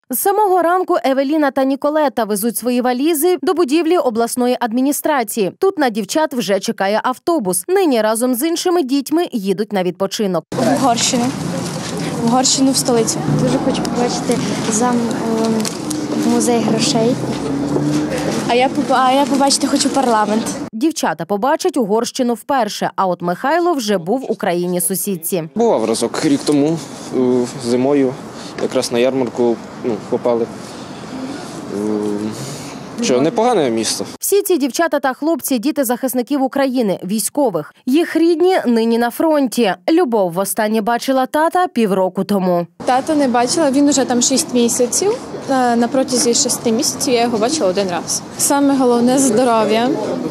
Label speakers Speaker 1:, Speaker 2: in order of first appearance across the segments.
Speaker 1: З самого ранку Евеліна та Ніколета везуть свої валізи до будівлі обласної адміністрації. Тут на дівчат вже чекає автобус. Нині разом з іншими дітьми їдуть на відпочинок.
Speaker 2: В Угорщину, в столицю.
Speaker 3: Дуже хочу побачити музей грошей.
Speaker 2: А я побачити хочу парламент.
Speaker 1: Дівчата побачать Угорщину вперше, а от Михайло вже був у країні-сусідці.
Speaker 4: Бував разок рік тому, зимою, якраз на ярмарку попали. Що, непогане місто.
Speaker 1: Всі ці дівчата та хлопці – діти захисників України, військових. Їх рідні нині на фронті. Любов востаннє бачила тата півроку тому.
Speaker 2: Тата не бачила, він уже там 6 місяців. На протязі 6 місяців я його бачила 1 раз. Саме головне – здоров'я.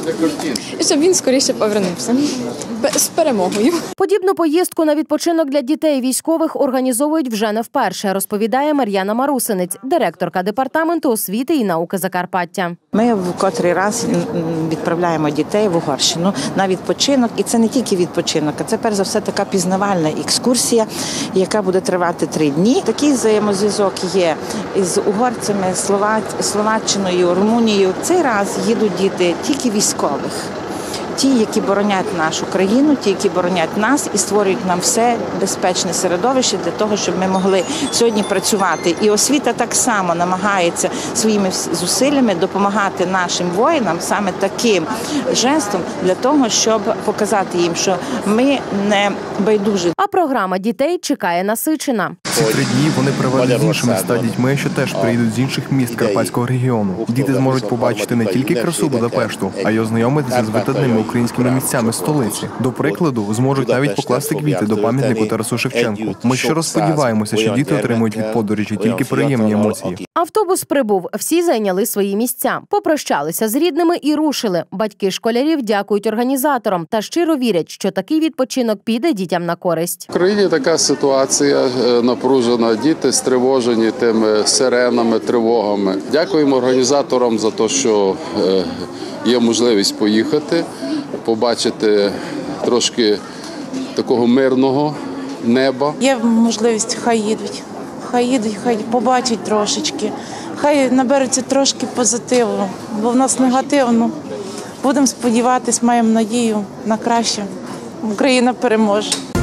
Speaker 2: І щоб він скоріше повернувся. З перемогою.
Speaker 1: Подібну поїздку на відпочинок для дітей військових організовують вже не вперше, розповідає Мар'яна Марусинець, директорка департаменту освіти і науки Закарпаття.
Speaker 5: Ми в котрий раз відправляємо дітей в Угорщину на відпочинок. І це не тільки відпочинок, а це перш за все така пізнавальна екскурсія, яка буде тривати 3 дні. Такий взаємозв'язок є із угорцями, Словаччиною, Румунією. Цей раз їдуть діти тільки військових. Ті, які боронять нашу країну, ті, які боронять нас і створюють нам все безпечне середовище для того, щоб ми могли сьогодні працювати. І освіта так само намагається своїми зусиллями допомагати нашим воїнам саме таким жестом для того, щоб показати їм, що ми не байдужі.
Speaker 1: А програма дітей чекає насичена.
Speaker 6: Ці 3 дні вони проведуть з іншими 100 дітьми, що теж приїдуть з інших міст Карпатського регіону. Діти зможуть побачити не тільки красу Будапешту, а й ознайомитися з витатними українськими місцями столиці. До прикладу, зможуть навіть покласти квіти до пам'ятнику Тарасу Шевченку. Ми щиро сподіваємося, що діти отримують від подорожі тільки приємні емоції.
Speaker 1: Автобус прибув, всі зайняли свої місця. Попрощалися з рідними і рушили. Батьки школярів дякують організаторам та щиро вірять, що такий відпочинок піде дітям на користь.
Speaker 7: В країні така ситуація напружена, діти стривожені тими сиренами, тривогами. Дякуємо організаторам за те, що є можливість поїхати, побачити трошки такого мирного неба.
Speaker 8: Є можливість, хай їдуть, хай побачать трошечки, хай наберуться трошки позитиву, бо в нас негативно. Будемо сподіватись, маємо надію на краще. Україна переможе.